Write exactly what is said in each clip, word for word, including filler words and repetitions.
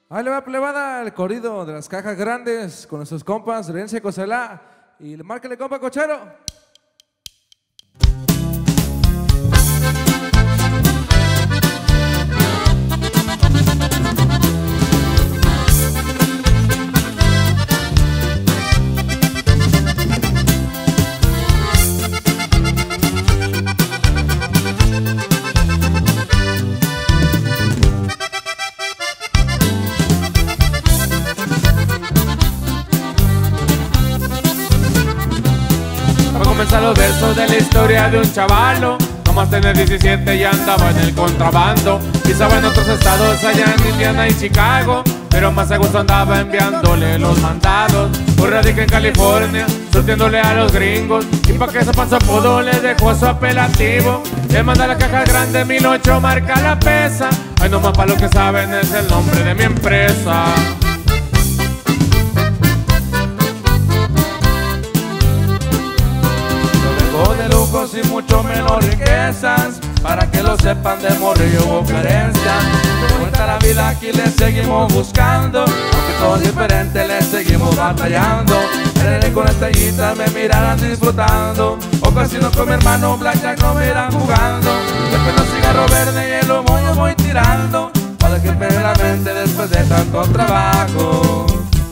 Ahí le va, plebada, el corrido de las cajas grandes con nuestros compas, Herencia Coselá. Y márquele, compa cochero. Comenzar los versos de la historia de un chavalo. Nomás tenía diecisiete y andaba en el contrabando. Pisaba en otros estados allá en Indiana y Chicago, pero más a gusto andaba enviándole los mandados. Hoy radica en California, surtiéndole a los gringos. Y pa' que sepan su apodo le dejó su apelativo. Le manda la caja grande, mil ocho marca la pesa. Ay, nomás pa' lo que saben es el nombre de mi empresa. De lujos y mucho menos riquezas, para que lo sepan, de morrillo hubo carencia. De vuelta a la vida aquí le seguimos buscando, aunque todo es diferente le seguimos batallando. En con estrellitas me mirarán disfrutando, o casino con mi hermano blackjack no me irán jugando. Después los cigarro verde y el humo yo voy tirando, para que me la mente después de tanto trabajo.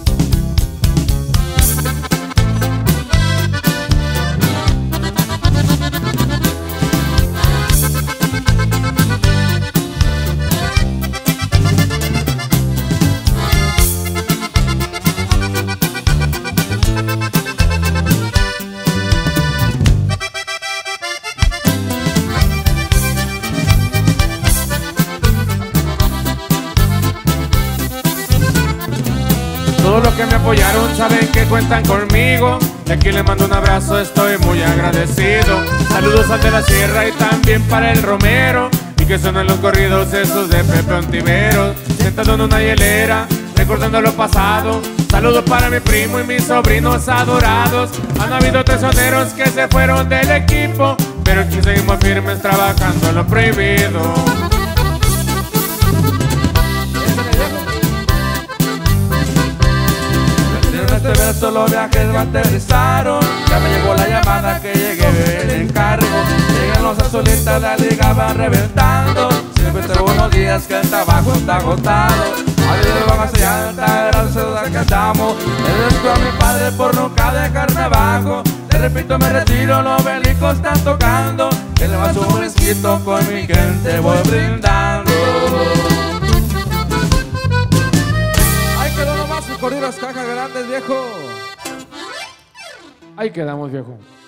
Todos los que me apoyaron saben que cuentan conmigo. Y aquí les mando un abrazo, estoy muy agradecido. Saludos al de la Sierra y también para el Romero. Y que suenan los corridos esos de Pepe Ontiveros. Sentado en una hielera, recordando lo pasado. Saludos para mi primo y mis sobrinos adorados. Han habido tesoneros que se fueron del equipo, pero aquí seguimos firmes trabajando en lo prohibido. Este verso los viajes me aterrizaron, ya me llegó la llamada que llegué el encargo. Llegan los azulitas, la liga van reventando. Siempre tengo unos días que el trabajo está agotado. A Dios van hacia alta, gracias a que andamos. Le deseo a mi padre por nunca dejarme abajo. Te repito, me retiro, los bélicos están tocando. Que le va su whisky con mi gente voy brindando. Corridas cajas grandes, viejo. Ahí quedamos, viejo.